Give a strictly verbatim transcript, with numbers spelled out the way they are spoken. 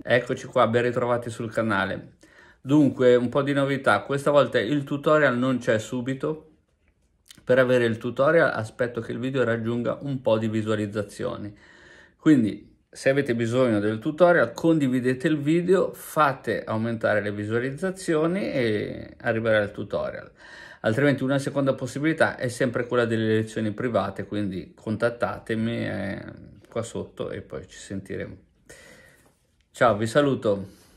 Eccoci qua, ben ritrovati sul canale. Dunque, un po' di novità, questa volta il tutorial non c'è subito. Per avere il tutorial aspetto che il video raggiunga un po' di visualizzazioni. Quindi, se avete bisogno del tutorial, condividete il video, fate aumentare le visualizzazioni e arriverà il tutorial. Altrimenti una seconda possibilità è sempre quella delle lezioni private, quindi contattatemi eh, qua sotto e poi ci sentiremo. Ciao, vi saluto.